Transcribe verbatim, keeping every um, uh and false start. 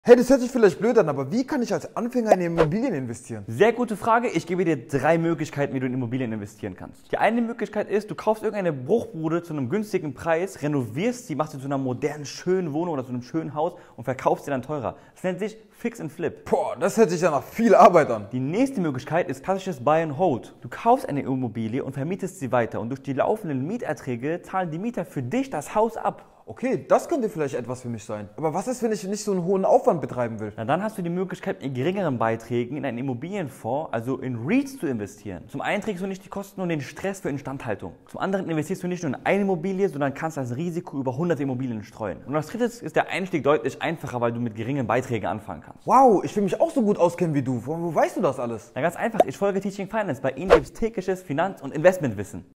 Hey, das hört sich vielleicht blöd an, aber wie kann ich als Anfänger in Immobilien investieren? Sehr gute Frage. Ich gebe dir drei Möglichkeiten, wie du in Immobilien investieren kannst. Die eine Möglichkeit ist, du kaufst irgendeine Bruchbude zu einem günstigen Preis, renovierst sie, machst sie zu einer modernen, schönen Wohnung oder zu einem schönen Haus und verkaufst sie dann teurer. Das nennt sich Fix and Flip. Boah, das hört sich ja nach viel Arbeit an. Die nächste Möglichkeit ist klassisches Buy and Hold. Du kaufst eine Immobilie und vermietest sie weiter und durch die laufenden Mieterträge zahlen die Mieter für dich das Haus ab. Okay, das könnte vielleicht etwas für mich sein. Aber was ist, wenn ich nicht so einen hohen Aufwand betreiben will? Na, dann hast du die Möglichkeit, mit geringeren Beiträgen in einen Immobilienfonds, also in REITs, zu investieren. Zum einen trägst du nicht die Kosten und den Stress für Instandhaltung. Zum anderen investierst du nicht nur in eine Immobilie, sondern kannst das Risiko über hundert Immobilien streuen. Und als drittes ist der Einstieg deutlich einfacher, weil du mit geringen Beiträgen anfangen kannst. Wow, ich will mich auch so gut auskennen wie du. Wo, wo weißt du das alles? Na, ganz einfach, ich folge Teaching Finance. Bei Ihnen gibt es tägliches Finanz- und Investmentwissen.